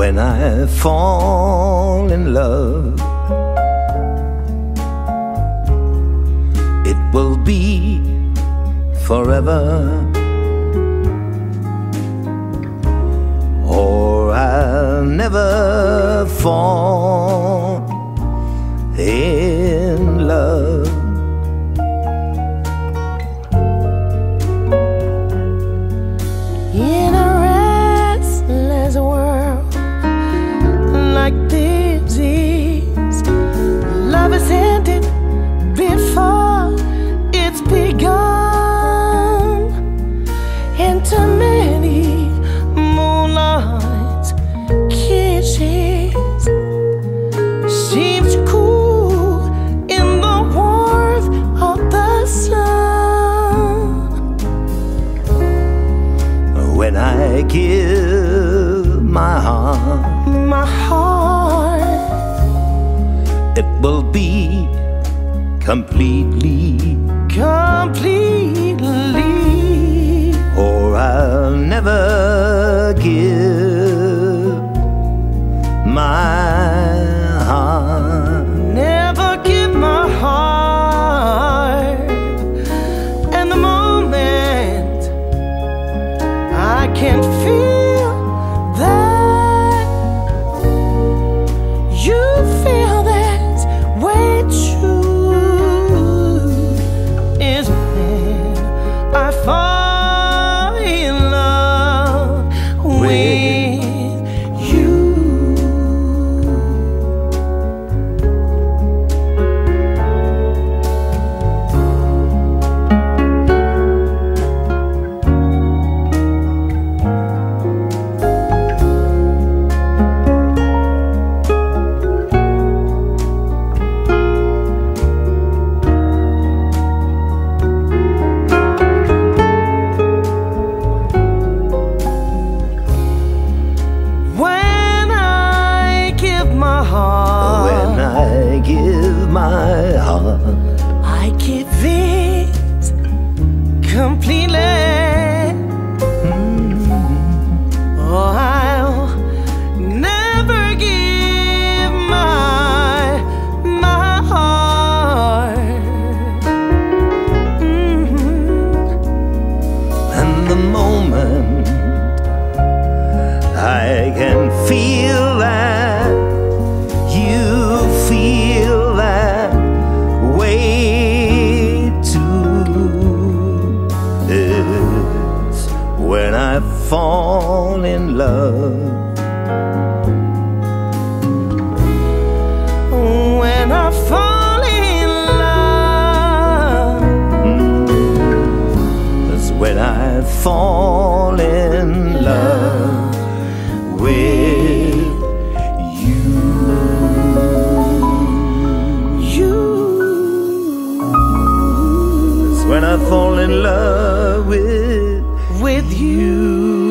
When I fall in love, it will be forever, or I'll never fall in love. In a restless world like disease, love is ended before it's begun. Into many moonlight kisses seems cool in the warmth of the sun. When I give my heart, it will be completely, or I'll never give my heart. Never give my heart. And the moment I can feel that you feel that way too, is when I fall in love with you. When I give my heart, I give it completely. Oh, I'll never give my heart. and the moment I can feel that you feel that way too, is when I fall in love. When I fall in love, That's when I fall in love with you. That's when I fall in love with you.